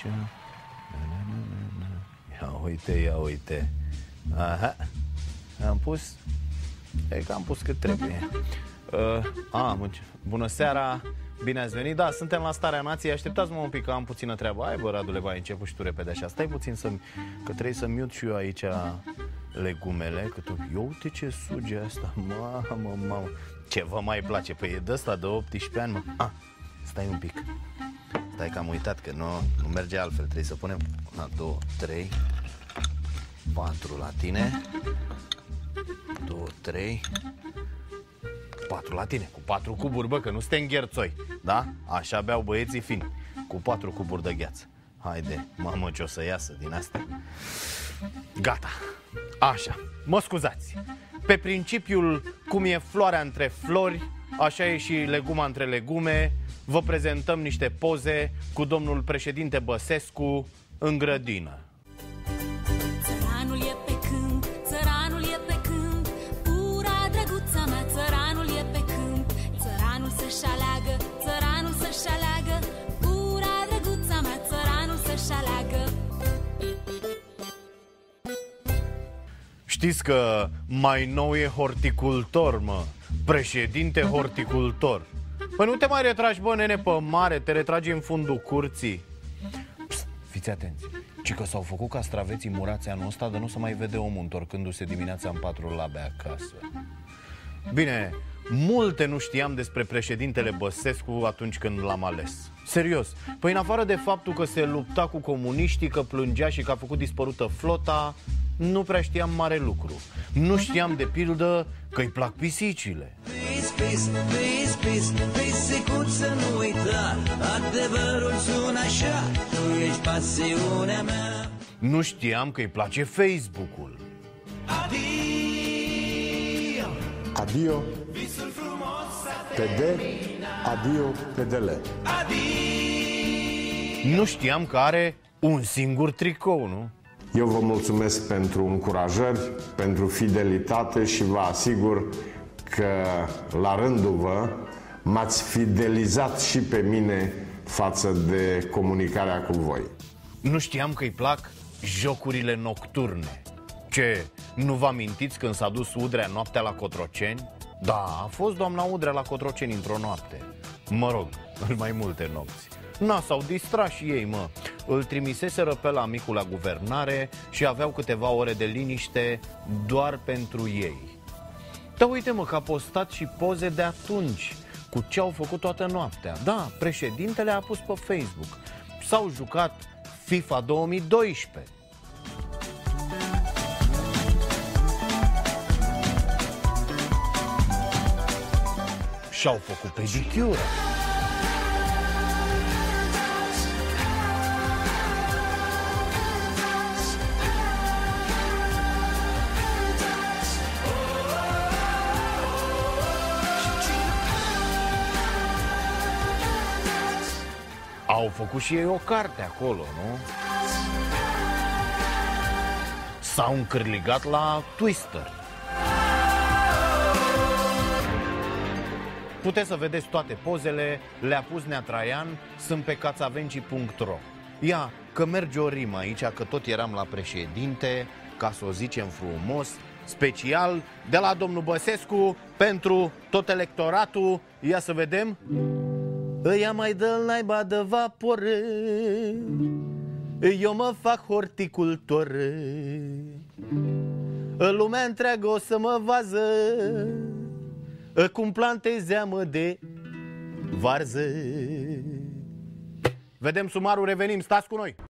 Așa. Ia uite, ia uite. Aha. Am pus. E că am pus cât trebuie. Bună seara. Bine ați venit. Da, suntem la Starea Nației. Așteptați-mă un pic că am puțină treabă. Hai bă, Radule, vai, început și tu repede așa. Stai puțin că trebuie să mute și eu aici legumele. Că tu... Eu uite ce suge asta. Mamă. Ce vă mai place? Păi e de ăsta de 18 ani, mă. Stai un pic. Stai că am uitat că nu merge altfel. Trebuie să punem 1, 2, 3 4 la tine. 2, 3 4 la tine. Cu 4 cuburi, bă, că nu suntem gherțoi. Da? Așa beau băieții fini. Cu 4 cuburi de gheață. Haide, mamă, ce o să iasă din asta. Gata. Așa, mă scuzați. Pe principiul cum e floarea între flori, așa e și leguma între legume. Vă prezentăm niște poze cu domnul președinte Băsescu în grădină. Țăranul e pe câmp, țăranul e pe câmp, pura drăguța mea, țăranul e pe câmp, țăranul să-și aleagă, țăranul să-și aleagă, pura drăguța mea, țăranul să-și aleagă. Știți că mai nou e horticultor, mă, președinte horticultor. Păi nu te mai retragi, bă, nene, pe mare, te retragi în fundul curții. Psst, fiți atenți, ci că s-au făcut castraveții murați anul ăsta, de nu se mai vede omul întorcându-se dimineața în 4 labe acasă. Bine, multe nu știam despre președintele Băsescu atunci când l-am ales. Serios, păi în afară de faptul că se lupta cu comuniștii, că plângea și că a făcut dispărută flota, nu prea știam mare lucru. Nu știam, de pildă, că îi plac pisicile. Pisicuță, nu uita, adevărul sună așa, tu ești pasiunea mea. Nu știam că îi place Facebook-ul. Adio, Adio, visul frumos PD, adio, PDL. adio. Nu știam că are un singur tricou, nu? Eu vă mulțumesc pentru încurajări, pentru fidelitate și vă asigur că la rândul vă m-ați fidelizat și pe mine față de comunicarea cu voi. Nu știam că îi plac jocurile nocturne. Ce, nu vă amintiți când s-a dus Udrea noaptea la Cotroceni? Da, a fost doamna Udrea la Cotroceni într-o noapte. Mă rog, în mai multe nopți. S-au distrat și ei, mă. Îl trimiseseră pe la micul la guvernare și aveau câteva ore de liniște doar pentru ei. Dar uite, mă, că a postat și poze de atunci, cu ce au făcut toată noaptea. Da, președintele a pus pe Facebook. S-au jucat FIFA 2012. Și-au făcut pedicură. Au făcut și ei o carte acolo, nu? S-au încârligat la Twister. Puteți să vedeți toate pozele, le-a pus Nea Traian, sunt pe cațavencii.ro. Ia, că merge o rimă aici, că tot eram la președinte, ca să o zicem frumos, special de la domnul Băsescu pentru tot electoratul. Ia să vedem. Ăia mai dă-l naiba de vapor, eu mă fac horticultor, lumea întreagă o să mă vază cum plantez zeamă de varză. Vedem sumarul, revenim, stați cu noi.